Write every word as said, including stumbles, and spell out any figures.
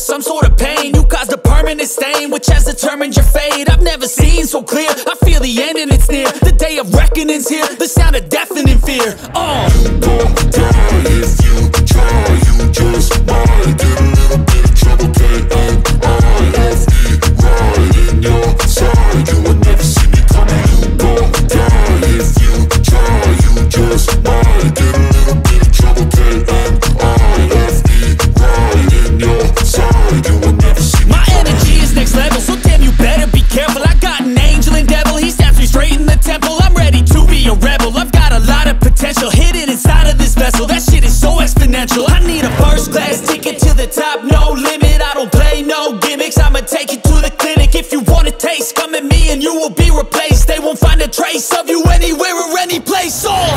some sort of pain. You caused a permanent stain, which has determined your fate. I've never seen so clear, I feel the end and it's near. The day of reckoning's here, the sound of deafening fear. uh. You gon' die if you try, you just might get a little bit of trouble, K N I F E, right in your side. You will never see me coming. You gon' die if you try, you just might get a little bit of trouble, K N I F E, right in your side. You will never see me My coming. energy is next level, so damn you better be careful. I got an angel and devil, he stabs me straight in the temple. I'm ready to be a rebel, I've got a lot of potential hidden inside of this vessel. That shit is so exponential. I need a first class ticket to the top, no limit. I don't play no gimmicks, I'ma take you to the clinic. If you want a taste, come at me and you will be replaced. They won't find a trace of you anywhere or any place. Oh!